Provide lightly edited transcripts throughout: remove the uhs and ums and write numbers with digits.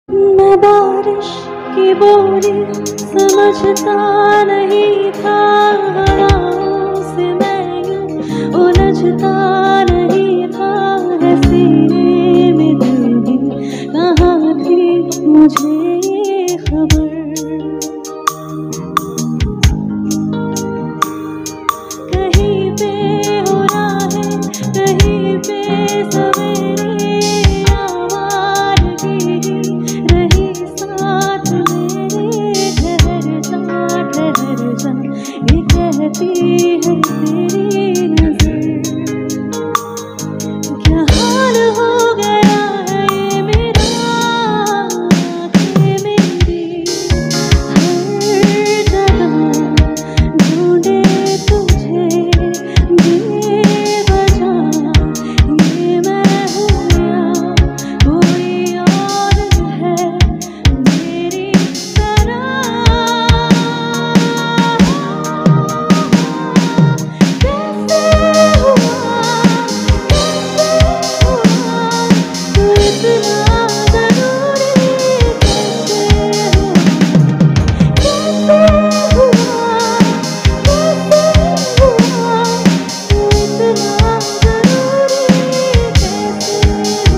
मैं बारिश की बोली समझता नहीं था, हवाओं से मैं यूं उलझता नहीं था। है सीने में दिल भी कहाँ थी मुझे ये खबर। कहीं पे हो राहें, कहीं पे सवेरे, आवारगी रही साथ मेरे। ठहर जा ये कहती है तेरी नजर। क्या हाल हो गया है ये मेरा, कि मेरी हर जगह ढूंढे तुझे बेवजह। ये मैं हूँ या कोई और है मेरी तरह। कैसे हुआ तू इतना ज़रूरी, कैसे हुआ तू इतना ज़रूरी, कैसे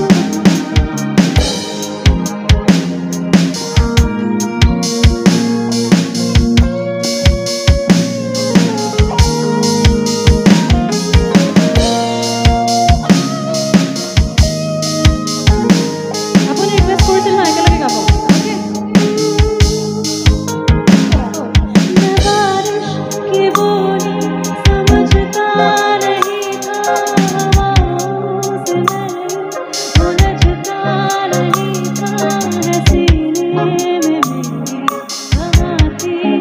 आपण एक वेळेस पुढचं ऐकायला नाही का आपण? मैं बारिश की बोली समझता नहीं था, हवाओं से मैं उलझता नहीं था। है सीने में मेरी कहाँ थी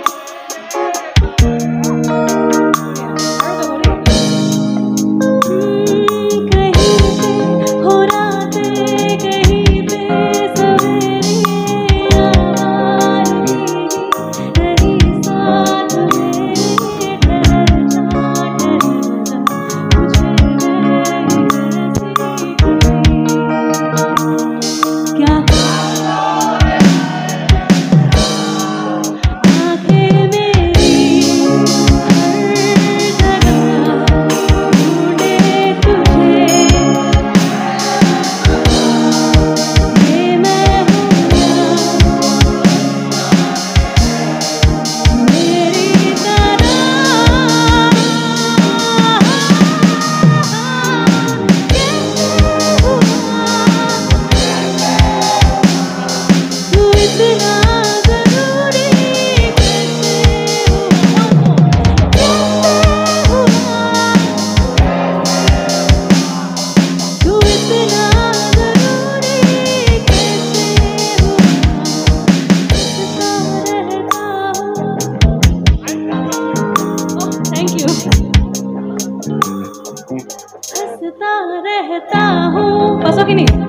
कहीं पे हो रातें, कहीं पे सवेरे, आवारगी रही साथ मेरे। ठहर जा मुझे रही कैसी क्या आंखें मेरी हर जगह ढूंढे तुझे। ये मैं हूँ या मेरी तरह। कैसे हुआ तू इतना ज़रूरी, कैसे हुआ तू इतना ज़रूरी, कैसे हुआ। Thank you. हंसता रहता हूँ, बसो कि नहीं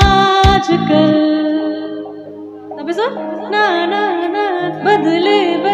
आजकल। तब ना ना ना बदले